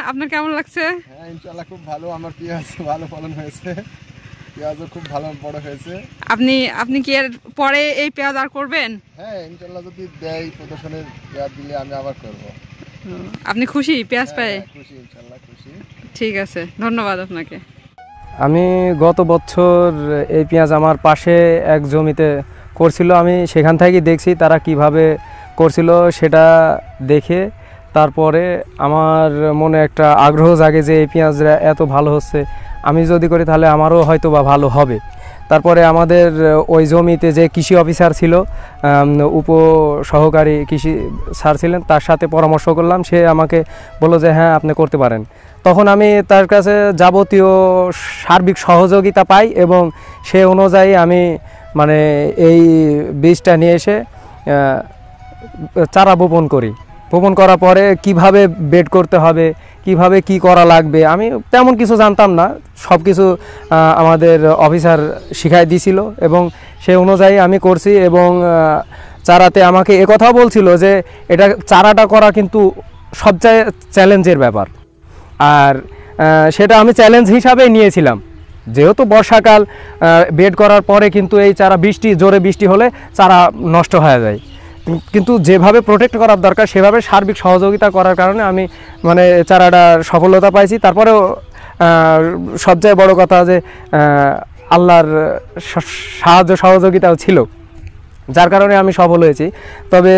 আপনার কেমন লাগছে? হ্যাঁ ইনশাআল্লাহ খুব ভালো, আমার পেঁয়াজ ভালো ফলন হয়েছে, পেঁয়াজও খুব ভালো বড় হয়েছে। আপনি কি এর পরে এই পেঁয়াজ আর করবেন? হ্যাঁ ইনশাআল্লাহ যদি দেয় প্রদর্শনের পেঁয়াজ দিলে আমি আবার করব। আপনি খুশি পেঁয়াজ পেয়ে? খুশি, ইনশাআল্লাহ খুশি। ঠিক আছে, ধন্যবাদ আপনাকে। আমি গত বছর এই পেঁয়াজ আমার পাশে এক জমিতে করছিল, আমি সেখান থেকেই দেখছি তারা কিভাবে করছিল, সেটা দেখে তারপরে আমার মনে একটা আগ্রহ জাগে যে এই পেঁয়াজরা এত ভালো হচ্ছে, আমি যদি করি তাহলে আমারও হয়তো বা ভালো হবে। তারপরে আমাদের ওই জমিতে যে কৃষি অফিসার ছিল, উপসহকারী কৃষি স্যার ছিলেন, তার সাথে পরামর্শ করলাম, সে আমাকে বলল যে হ্যাঁ আপনি করতে পারেন। তখন আমি তার কাছে যাবতীয় সার্বিক সহযোগিতা পাই এবং সে অনুযায়ী আমি মানে এই বীজটা নিয়ে এসে চারা বপন করি। বপন করার পরে কিভাবে বেড করতে হবে, কিভাবে কি করা লাগবে, আমি তেমন কিছু জানতাম না, সব কিছু আমাদের অফিসার শিখাই দিয়েছিল এবং সেই অনুযায়ী আমি করছি। এবং চারাতে আমাকে একথাও বলছিল যে এটা চারাটা করা কিন্তু সবচেয়ে চ্যালেঞ্জের ব্যাপার, আর সেটা আমি চ্যালেঞ্জ হিসাবেই নিয়েছিলাম। যেহেতু বর্ষাকাল, বেড করার পরে কিন্তু এই চারা জোরে বৃষ্টি হলে চারা নষ্ট হয়ে যায়, কিন্তু যেভাবে প্রোটেক্ট করার দরকার সেভাবে সার্বিক সহযোগিতা করার কারণে আমি মানে চারাটার সফলতা পাইছি। তারপরেও সবচেয়ে বড় কথা যে আল্লাহর সাহায্য সহযোগিতাও ছিল, যার কারণে আমি সফল হয়েছি। তবে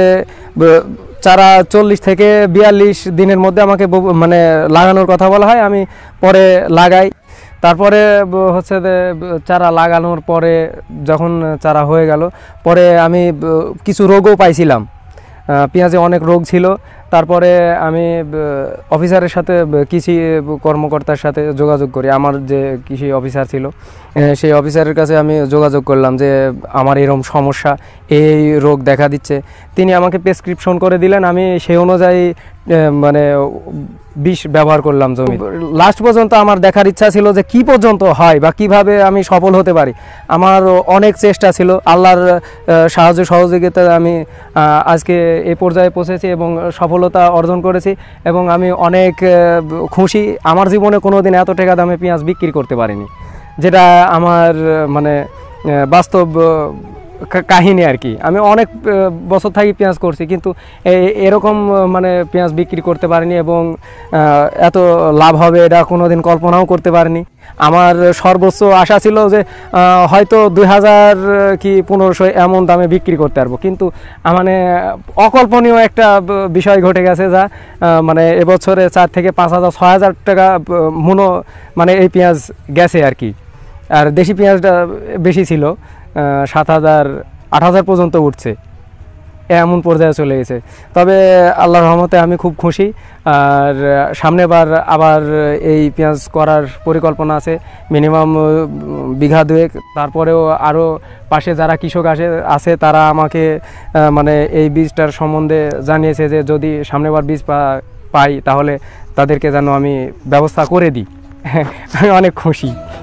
চারা 40 থেকে 42 দিনের মধ্যে আমাকে মানে লাগানোর কথা বলা হয়, আমি পরে লাগাই। তারপরে হচ্ছে যে চারা লাগানোর পরে যখন চারা হয়ে গেল পরে আমি কিছু রোগও পাইছিলাম, পেঁয়াজে অনেক রোগ ছিল। তারপরে আমি অফিসারের সাথে কৃষি কর্মকর্তার সাথে যোগাযোগ করি, আমার যে কৃষি অফিসার ছিল সেই অফিসারের কাছে আমি যোগাযোগ করলাম যে আমার এরকম সমস্যা, এই রোগ দেখা দিচ্ছে। তিনি আমাকে প্রেসক্রিপশন করে দিলেন, আমি সেই অনুযায়ী মানে বিষ ব্যবহার করলাম জমি। লাস্ট পর্যন্ত আমার দেখার ইচ্ছা ছিল যে কি পর্যন্ত হয় বা কিভাবে আমি সফল হতে পারি। আমার অনেক চেষ্টা ছিল, আল্লাহর সাহায্য সহযোগিতায় আমি আজকে এই পর্যায়ে পৌঁছেছি এবং সফলতা অর্জন করেছি এবং আমি অনেক খুশি। আমার জীবনে কোনো দিন এত টাকা দামে পেঁয়াজ বিক্রি করতে পারিনি, যেটা আমার মানে বাস্তব কাহিনী আর কি। আমি অনেক বছর থাকি পেঁয়াজ করছি, কিন্তু এরকম মানে পেঁয়াজ বিক্রি করতে পারিনি এবং এত লাভ হবে এটা কোনো দিন কল্পনাও করতে পারিনি। আমার সর্বোচ্চ আশা ছিল যে হয়তো 2000 কি 1500 এমন দামে বিক্রি করতে পারবো, কিন্তু মানে অকল্পনীয় একটা বিষয় ঘটে গেছে, যা মানে এবছরে 4 থেকে 5000 6000 টাকা মূল্য মানে এই পেঁয়াজ গেছে আর কি। আর দেশি পেঁয়াজটা বেশি ছিল, 7000 8000 পর্যন্ত উঠছে, এমন পর্যায়ে চলে গেছে। তবে আল্লাহর রহমতে আমি খুব খুশি। আর সামনেবার আবার এই পেঁয়াজ করার পরিকল্পনা আছে, মিনিমাম বিঘা 2। তারপরেও আরও পাশে যারা কৃষক আছে তারা আমাকে মানে এই বীজটার সম্বন্ধে জানিয়েছে যে যদি সামনেবার বীজ পাই তাহলে তাদেরকে যেন আমি ব্যবস্থা করে দিই। আমি অনেক খুশি।